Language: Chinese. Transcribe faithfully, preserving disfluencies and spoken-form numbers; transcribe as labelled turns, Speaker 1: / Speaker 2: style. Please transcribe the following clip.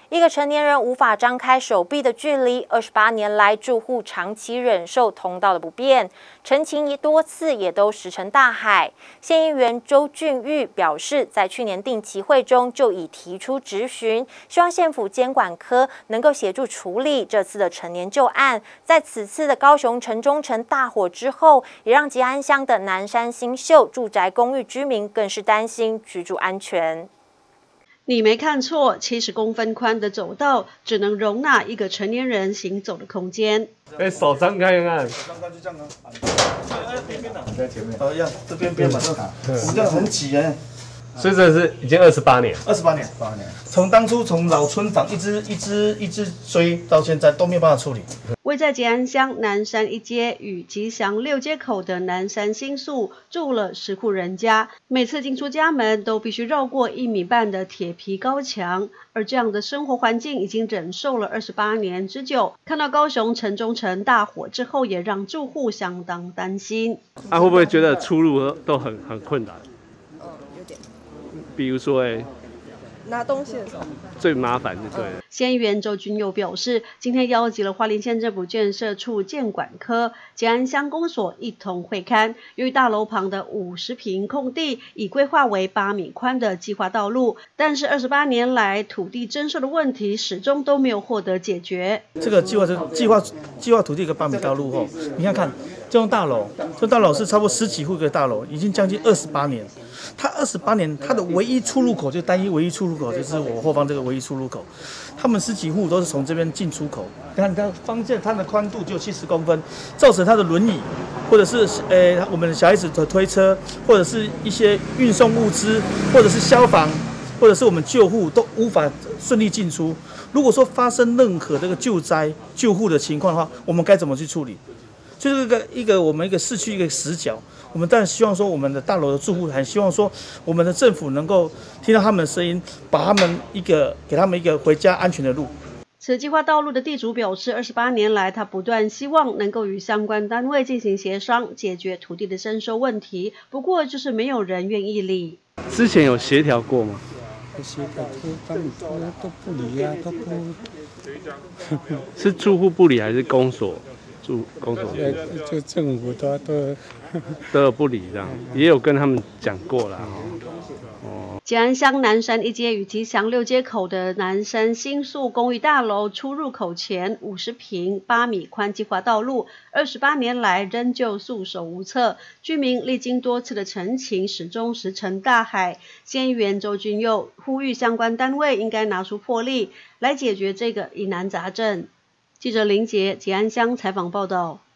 Speaker 1: 一个成年人无法张开手臂的距离，二十八年来住户长期忍受通道的不便，陈情多次也都石沉大海。县议员周俊玉表示，在去年定期会中就已提出质询，希望县府监管科能够协助处理这次的陈年旧案。在此次的高雄城中城大火之后，也让吉安乡的南山新秀住宅公寓居民更是担心居住安全。
Speaker 2: 你没看错，七十公分宽的走道只能容纳一个成年人行走的空间。
Speaker 3: 哎，手张开看看，
Speaker 4: 手张开就这样啊。哎，边边的，你在前面。哦，一样，这边边嘛，这我们这样很挤哎。
Speaker 3: 所以这是已经二十八年，
Speaker 4: 二十八年，八年。从当初从老村房一直一直一直追到现在都没有办法处理。
Speaker 2: 位在吉安乡南山一街与吉祥六街口的南山新宿住了十户人家，每次进出家门都必须绕过一米半的铁皮高墙，而这样的生活环境已经忍受了二十八年之久。看到高雄城中城大火之后，也让住户相当担心。
Speaker 3: 啊，会不会觉得出入都很很困难？
Speaker 5: 嗯，有点。
Speaker 3: 比如说，哎，
Speaker 5: 拿东西的时候
Speaker 3: 最麻烦就对了。
Speaker 2: 县议员周君佑表示，今天邀集了花莲县政府建设处建管科、吉安乡公所一同会勘，由于大楼旁的五十坪空地已规划为八米宽的计划道路，但是二十八年来土地征收的问题始终都没有获得解决。
Speaker 4: 这个计划是计划计划土地一个八米道路后，你看看这栋大楼，这栋大楼是超过十几户一个大楼，已经将近二十八年。它二十八年，它的唯一出入口就单一唯一出入口就是我后方这个唯一出入口，他们十几户都是从这边进出口。你看，它方向它的宽度就七十公分，造成它的轮椅，或者是呃我们小孩子的推车，或者是一些运送物资，或者是消防，或者是我们救护都无法顺利进出。如果说发生任何这个救灾救护的情况的话，我们该怎么去处理？就是一个一个我们一个市区一个死角。我们当然希望说，我们的大楼的住户还希望说，我们的政府能够听到他们的声音，把他们一个给他们一个回家安全的路。
Speaker 2: 此计划道路的地主表示，二十八年来，他不断希望能够与相关单位进行协商，解决土地的征收问题。不过，就是没有人愿意理。
Speaker 3: 之前有协调过吗？
Speaker 6: 协调都他们都不理啊，都不。
Speaker 3: 是住户不理还是公所？住公所
Speaker 6: 就政府都都
Speaker 3: 都有不理这样，也有跟他们讲过啦。
Speaker 2: 哦，吉安乡南山一街与吉祥六街口的南山新宿公寓大楼出入口前五十坪八米宽计划道路，二十八年来仍旧束手无策，居民历经多次的陈情，始终石沉大海。县议员周君佑呼吁相关单位应该拿出魄力来解决这个疑难杂症。记者林杰吉安乡采访报道。